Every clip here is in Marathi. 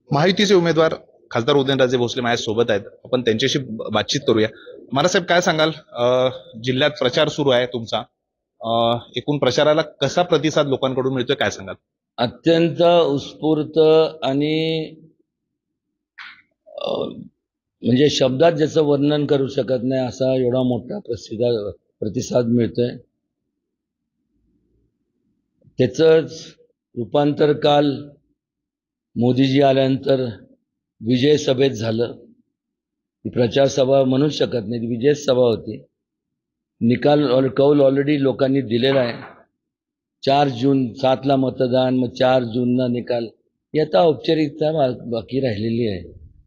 महायुतीचे उमेदवार खासदार उदयनराजे भोसले माझ्यासोबत आहेत. आपण त्यांच्याशी बातचीत करूया. महाराजसाहेब, काय सांगाल? जिल्ह्यात प्रचार सुरू आहे तुमचा. एकूण प्रचाराला कसा प्रतिसाद लोकांकडून मिळतोय, काय सांगाल? अत्यंत उत्स्फूर्त आणि म्हणजे शब्दात ज्याचं वर्णन करू शकत नाही असा एवढा मोठा प्रतिसाद मिळतोय. त्याचंच रूपांतर काल मोदीजी आल्यानंतर विजय सभेत झालं. ती प्रचार सभा म्हणू शकत नाही, ती विजय सभा होती. निकाल कौल ऑलरेडी लोकांनी दिलेला आहे. 4 जून 7ला मतदान, मग 4 जूनला निकाल. ही आता औपचारिकता बाकी राहिलेली आहे.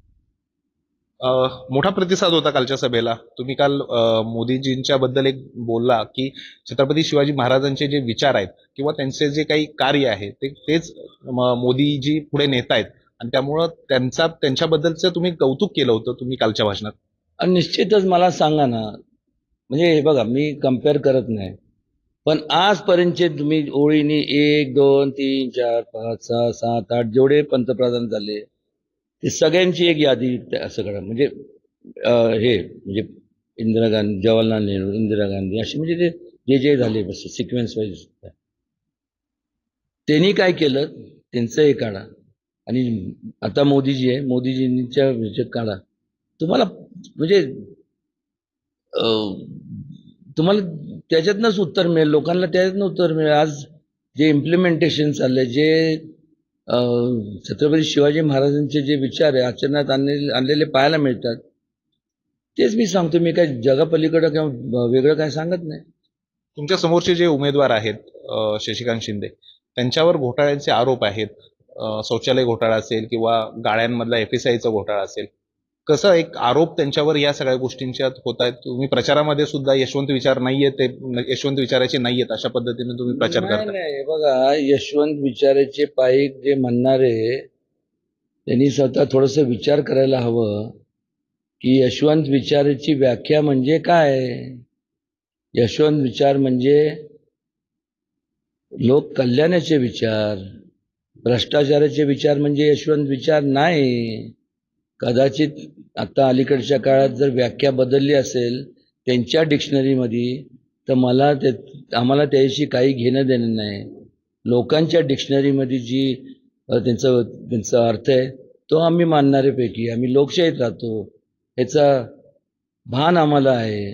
मोठा प्रतिसाद होता कालच्या सभेला. तुम्ही काल मोदीजींच्या बद्दल एक बोलला की छत्रपती शिवाजी महाराजांचे जे विचार आहेत किंवा त्यांचे जे काही कार्य आहे तेच मोदीजी पुढे नेत आहेत आणि त्यामुळं त्यांच्याबद्दलचं तुम्ही कौतुक केलं होतं तुम्ही कालच्या भाषणात. आणि निश्चितच मला सांगा ना, म्हणजे हे बघा, मी कम्पेअर करत नाही, पण आजपर्यंतचे तुम्ही ओळीनी 1 2 3 4 5 6 7 8 जेवढे पंतप्रधान झाले ते सगळ्यांची एक यादी सगळं म्हणजे हे म्हणजे इंदिरा गांधी, जवाहरलाल नेहरू, इंदिरा गांधी अशी म्हणजे ते जे जे झाले बस सिक्वेन्स वाईज. त्यांनी काय केलं त्यांचं हे काढा आणि आता मोदीजी आहे, मोदीजींच्या विषय काढा. तुम्हाला म्हणजे तुम्हाला त्याच्यातनंच उत्तर मिळेल, लोकांना त्याच्यातनं उत्तर मिळेल. आज जे इम्प्लिमेंटेशन चाललंय, जे छत्रपती शिवाजी महाराजांचे जे विचार आहे आचरणात आणलेले पाहायला मिळतात, तेच मी सांगतो. मी काय जगापलीकडं किंवा वेगळं काय सांगत नाही. तुमच्या समोरचे जे उमेदवार आहेत शशिकांत शिंदे, त्यांच्यावर घोटाळ्यांचे आरोप आहेत. शौचालय घोटाळा असेल किंवा गाळ्यांमधला FSIचा घोटाळा असेल. कसं एक आरोप त्यांच्यावर या सगळ्या गोष्टींच्या होत आहेत. तुम्ही प्रचारामध्ये सुद्धा यशवंत विचार नाहीये, ते यशवंत विचाराचे नाहीयेत अशा पद्धतीने तुम्ही प्रचार करता. नाही बघा, यशवंत विचाराचे पायीक जे म्हणणारे त्यांनी स्वतः थोडस विचार करायला हवं की यशवंत विचाराची व्याख्या म्हणजे काय. यशवंत विचार म्हणजे लोक कल्याणाचे विचार, भ्रष्टाचाराचे विचार म्हणजे यशवंत विचार नाही. कदाचित आता अलीकडच्या काळात जर व्याख्या बदलली असेल त्यांच्या डिक्शनरीमध्ये, तर आम्हाला त्याशी काही घेणं देणं नाही. लोकांच्या डिक्शनरीमध्ये जी त्यांचा अर्थ आहे तो आम्ही मानणाऱ्यापैकी, आम्ही लोकशाहीत राहतो, ह्याचा भान आम्हाला आहे.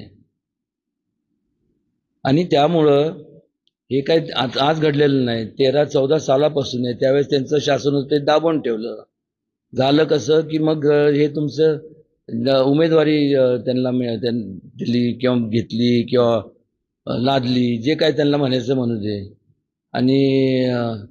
आणि त्यामुळं हे काही आज घडलेलं नाही, 13-14 सालापासून आहे. त्यावेळेस त्यांचं शासन होतं ते दाबून ठेवलं. झालं कसं की मग हे तुमचं उमेदवारी त्यांना दिली किंवा घेतली किंवा लादली, जे काय त्यांना म्हणायचं म्हणू दे. आणि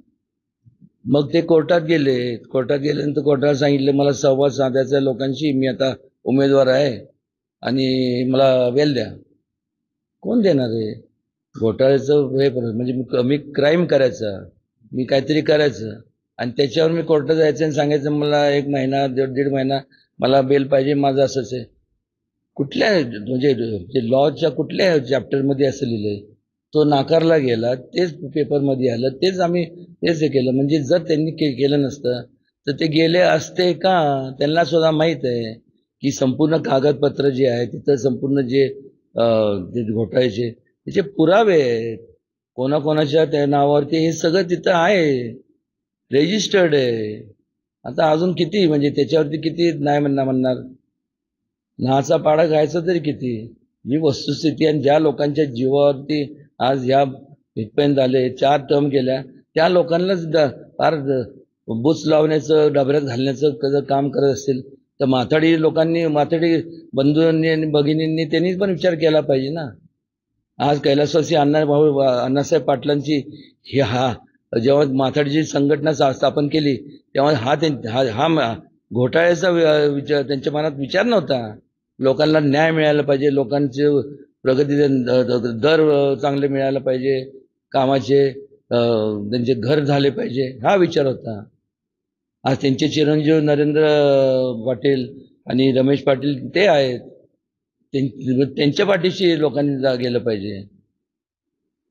मग ते कोर्टात गेल्यानंतर कोर्टाला सांगितलं मला संवाद साधायचा लोकांशी, मी आता उमेदवार आहे आणि मला वेल द्या. कोण देणार आहे? घोटाळ्याचं हे म्हणजे मी क्राईम करायचा, मी काहीतरी करायचं आणि त्याच्यावर मी कोर्टात जायचं आणि सांगायचं मला 1 महिना 1.5 महिना मला बेल पाहिजे, माझं असंच आहे. कुठल्या म्हणजे लॉच्या कुठल्या चॅप्टरमध्ये असं लिहिलंय? तो नाकारला गेला, तेच पेपरमध्ये आलं, तेच हे केलं. म्हणजे जर त्यांनी केलं नसतं तर ते गेले असते का? त्यांना सुद्धा माहीत आहे की संपूर्ण कागदपत्र जे आहे तिथं संपूर्ण जे घोटाळ्याचे त्याचे पुरावे आहेत, कोणाकोणाच्या त्या नावावरती हे सगळं तिथं आहे, रेजिस्टर्ड आहे. आता अजून किती म्हणजे त्याच्यावरती किती नाही म्हणणार, नाचा पाडा घ्यायचा तरी किती. जी वस्तुस्थिती आणि ज्या लोकांच्या जीवावरती आज ह्या इथपर्यंत आले, 4 टर्म गेल्या, त्या लोकांनाच फार बुच लावण्याचं, डबऱ्यात घालण्याचं काम करत असतील तर माथाडी बंधूंनी आणि भगिनींनी त्यांनी पण विचार केला पाहिजे ना. आज कैलासवासी अण्णासाहेब पाटलांची जेव्हा माथाडीची संघटना स्थापन केली तेव्हा हा घोटाळ्याचा विचार त्यांच्या मनात विचार नव्हता. लोकांना न्याय मिळायला पाहिजे, लोकांचे प्रगतीचे दर चांगले मिळायला पाहिजे, कामाचे त्यांचे घर झाले पाहिजे, हा विचार होता. आज त्यांचे चिरंजीव नरेंद्र पाटील आणि रमेश पाटील ते आहेत, त्यांच्या पाठीशी लोकांनी गेलं पाहिजे.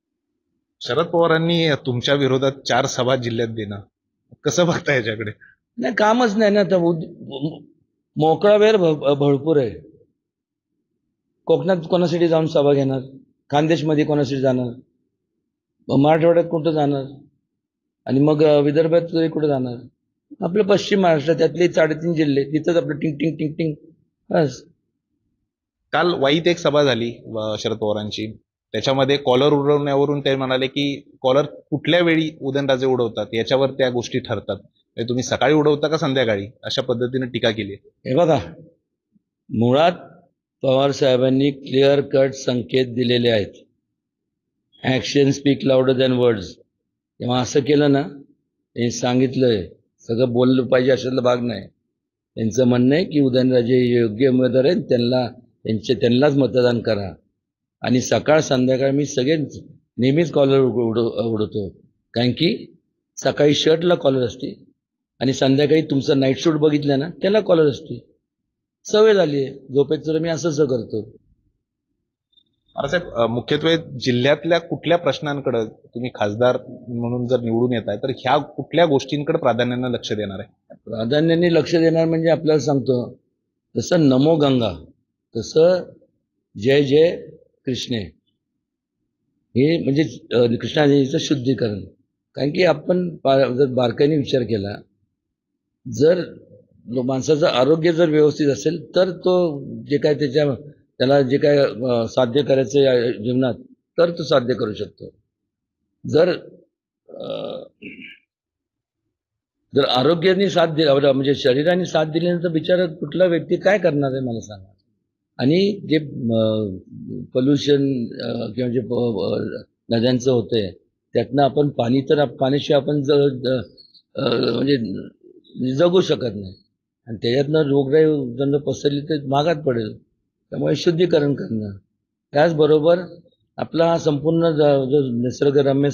शरद पवारांनी तुमच्या विरोधात 4 सभा जिल्ह्यात देणं कसं बघता याच्याकडे? नाही, कामच नाही ना. तर मोकळा वेळ भरपूर आहे. कोकणात कोणासाठी जाऊन सभा घेणार? खानदेशमध्ये कोणासाठी जाणार? मराठवाड्यात कुठं जाणार? आणि मग विदर्भात तरी कुठं जाणार? आपलं पश्चिम महाराष्ट्र, त्यातले 3.5 जिल्हे, तिथंच आपलं टिंग टिंग टिंग टिंग बस. काल वाईत एक सभा झाली शरद पवारांची. त्याच्यामध्ये कॉलर उडवण्यावरून ते म्हणाले की कॉलर कुठल्या वेळी उदयनराजे उडवतात याच्यावर त्या गोष्टी ठरतात. म्हणजे तुम्ही सकाळी उडवता का संध्याकाळी, अशा पद्धतीने टीका केली. हे बघा, मुळात पवार साहेबांनी क्लिअर कट संकेत दिलेले आहेत. Action speak louder than words. तेव्हा असं केलं ना, हे सांगितलंय, सगळं बोललं पाहिजे अशातला भाग नाही. त्यांचं म्हणणं आहे की उदयनराजे हे योग्य उमेदवार आहेत, त्यांनाच मतदान करा. आणि सकाळ संध्याकाळ मी नेहमीच कॉलर उडवतो. कारण की सकाळी शर्टला कॉलर असते आणि संध्याकाळी तुमचं नाईट शूट बघितलं ना, त्याला कॉलर असते. सवय झाली आहे. झोपेत तर मी असंच करतो. साहेब, मुख्यत्वे जिल्ह्यातल्या कुठल्या प्रश्नांकडे तुम्ही खासदार म्हणून जर निवडून येत आहे तर ह्या कुठल्या गोष्टींकडे प्राधान्यानं लक्ष देणार आहे? प्राधान्याने लक्ष देणार म्हणजे आपल्याला सांगतो, तसं नमो गंगा, तसं जय जय कृष्णे, हे म्हणजे कृष्णाजीचं शुद्धीकरण. कारण की आपण जर बारकाईने विचार केला, जर माणसाचं आरोग्य जर व्यवस्थित असेल तर तो जे काय त्याला जे काय साध्य करायचं या जीवनात, तर तो साध्य करू शकतो. जर जर आरोग्याने साथ दिला, म्हणजे शरीराने साथ दिल्यानंतर बिचारा कुठला व्यक्ती काय करणार आहे मला सांगा. आणि जे पोल्युशन किंवा जे नद्यांचं होतंय, त्यातनं आपण पाण्याशिवाय आपण म्हणजे जगू शकत नाही. आणि त्याच्यातनं रोगराई जर पसरली तर मागात पडेल. त्यामुळे शुद्धीकरण करणं, त्याचबरोबर आपला हा संपूर्ण जो निसर्गरम्य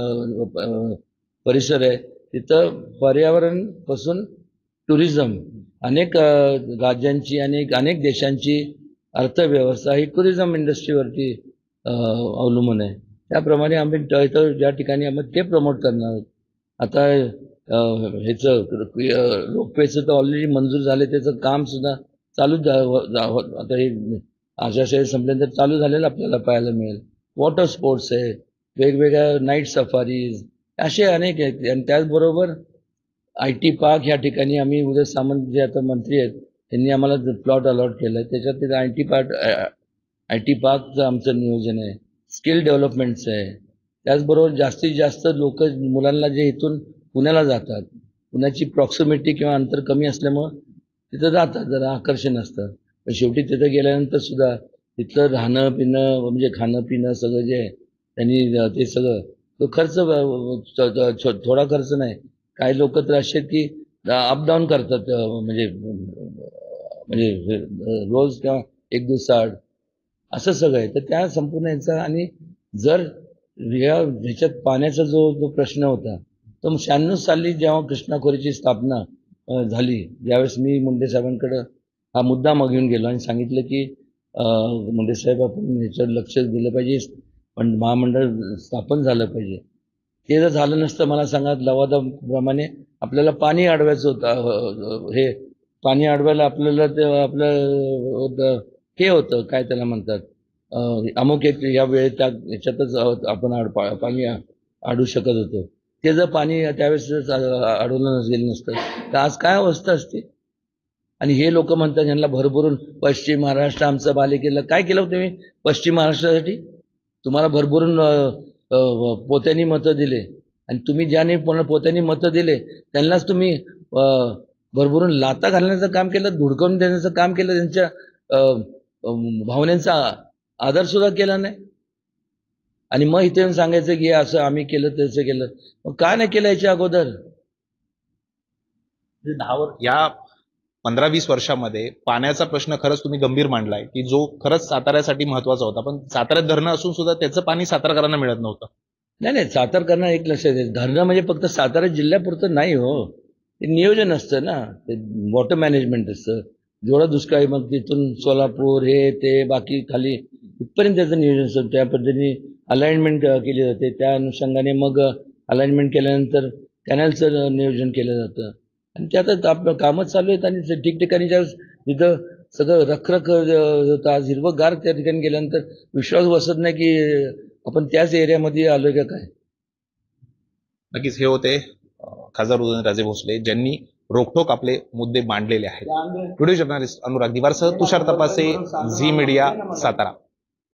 परिसर आहे, तिथं पर्यावरणपासून टुरिझम, अनेक राज्यांची आणि अनेक देशांची अर्थव्यवस्था ही टुरिझम इंडस्ट्रीवरती अवलंबून आहे. त्याप्रमाणे आम्ही ज्या ठिकाणी आम्ही ते प्रमोट करणार आहोत. आता ह्याचं रोपवेचं तर ऑलरेडी मंजूर झाले, त्याचं काम सुद्धा चालूच आता हे आशाशाही संपल्यानंतर चालू झालेलं आपल्याला पाहायला मिळेल. वॉटर स्पोर्ट्स आहे, वेगवेगळ्या नाईट सफारीज, असे अनेक आहेत. आणि त्याचबरोबर IT पार्क ह्या ठिकाणी आम्ही उदय सामंत जे आता मंत्री आहेत, त्यांनी आम्हाला प्लॉट अलॉट केला आहे. त्याच्यात IT पार्कचं आमचं नियोजन आहे, स्किल डेव्हलपमेंटचं आहे. त्याचबरोबर जास्तीत जास्त लोक मुलांना जे इथून पुण्याला जातात, पुण्याची प्रॉक्सिमिटी किंवा अंतर कमी असल्यामुळं तिथं जातात, जरा आकर्षण असतं. पण शेवटी तिथं गेल्यानंतर सुद्धा तिथलं राहणं पिणं, म्हणजे खाणं पिणं सगळं जे आहे त्यांनी ते सगळं तो खर्च थोडा खर्च नाही. काही लोक तर असे आहेत की अपडाऊन करतात, म्हणजे म्हणजे रोज किंवा एक दिवसाआड, असं सगळं आहे. तर त्या संपूर्ण यांचा, आणि जर ह्याच्यात पाण्याचा जो प्रश्न होता, तो 96 साली जेव्हा कृष्णा खोरीची स्थापना झाली, ज्यावेळेस मी मुंडे साहेबांकडे हा मुद्दा घेऊन गेलो आणि सांगितलं की मुंडे साहेब, आपण ह्याच्यावर लक्ष दिलं पाहिजे, पण महामंडळ स्थापन झालं पाहिजे. ते जर झालं नसतं, मला सांगा, लवादाप्रमाणे आपल्याला पाणी अडवायचं होतं. हे पाणी अडवायला आपल्याला ते आपलं हे होतं, काय त्याला म्हणतात, अमुक एक या वेळेत ह्याच्यातच आपण पाणी अडवू शकत होतो. ते जर पाणी त्यावेळेस अडवलं गेलं नसतं तर आज काय अवस्था असते. आणि हे लोक म्हणतात, यांना भरभरून पश्चिम महाराष्ट्र आमचं बालेकिल्ला. काय केलं तुम्ही पश्चिम महाराष्ट्रासाठी? तुम्हाला भरभरून पोत्यांनी मतं दिले, आणि तुम्ही ज्याने पोत्यांनी मतं दिले त्यांनाच तुम्ही भरभरून लाता घालण्याचं काम केलं, धुडकवून देण्याचं काम केलं, त्यांच्या भावनेचा आदर सुद्धा केला नाही. आणि मग इथे येऊन सांगायचं की असं आम्ही केलं, तसं केलं. मग का नाही केलं याच्या अगोदर? या 15-20 वर्षामध्ये पाण्याचा प्रश्न खरंच तुम्ही गंभीर मांडलाय, की जो खरंच साताऱ्यासाठी महत्वाचा होता. पण साताऱ्यात धरणं असून सुद्धा त्याचं पाणी सातारकरांना मिळत नव्हतं. नाही, सातारकरांना एक लक्षात येईल, धरणं म्हणजे फक्त सातारा जिल्ह्यापुरतं नाही हो. ते नियोजन असतं ना, ते वॉटर मॅनेजमेंट असतं. जेवढा दुष्काळी, मग तिथून सोलापूर हे ते बाकी खाली इथपर्यंत त्याचं नियोजन असतं. त्या पद्धतीने अलाइनमेंट केली जाते. त्या अनुषंगाने मग अलाइनमेंट केल्यानंतर कॅनलचं नियोजन केलं जातं. आणि ते आता कामच चालू आहेत आणि ठिकठिकाणी ज्या जिथं सगळं रखरख होतं, आज हिरवंगार त्या ठिकाणी गेल्यानंतर विश्वास बसत नाही की आपण त्याच एरियामध्ये आलोय का काय. नक्कीच हे होते खासदार उदयनराजे भोसले, ज्यांनी रोखोक आपले मुद्दे मांडलेले आहेत. व्हिडिओ जर्नलिस्ट अनुराग दिवारसह तुषार तपासे, झी मीडिया, सातारा.